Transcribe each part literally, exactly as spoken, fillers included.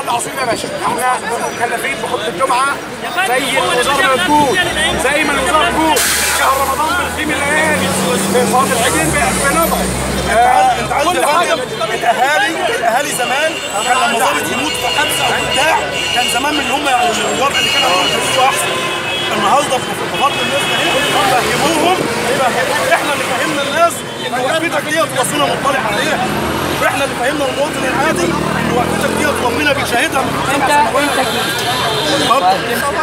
العصير يا باشا، احنا مكلفين بخطة الجمعة زي الوزارة ما تقول، زي ما الوزارة تقول شهر رمضان بنقيم الليالي، صلاة العيدين بنضعف. انت عارف يا فندم الاهالي الاهالي زمان كان لما ظابط يموت في حادثه او بتاع كان زمان من هم يعني الوضع اللي كان عندهم كان احسن. النهارده بفضل الناس ده فهموهم، احنا اللي فهمنا الناس ان وقفتك ديت ربنا مطلع عليها، واحنا اللي فهمنا المواطن العادي ان وقفتك ديت ربنا بيشاهدها من انت انت اتفضل.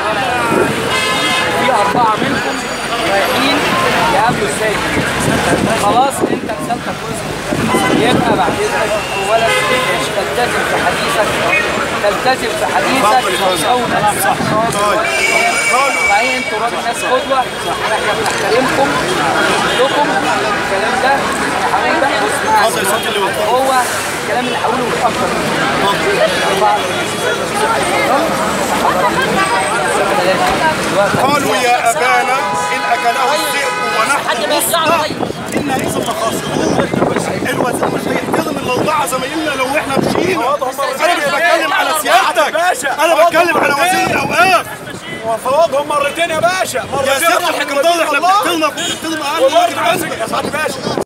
في اربعه منكم رايحين يقابلوا السيد، خلاص انت رسالتك وصلت. يبقى بعد اذنك اولا تلتزم في حديثك، تلتزم في حديثك وصونا صح. وبعدين انتوا راجل ناس قدوه، احنا بنحترمكم كلكم. الكلام ده انا هقول بقى هو الكلام اللي هقوله مش اكتر قالوا يا ابانا ان اكله الذئب ونحن نصنع انا اذا لخاسرون. الوزير مش هيحترم الاربعه زمايلنا لو احنا مشينا. انا مش بتكلم على سيادتك، انا بتكلم على وزير الاوقاف. وفوضهم مرتين يا باشا، مرتين يا سيادة الحكم ده احنا بنحترمك وبنحترم اهلنا. يا سعاده باشا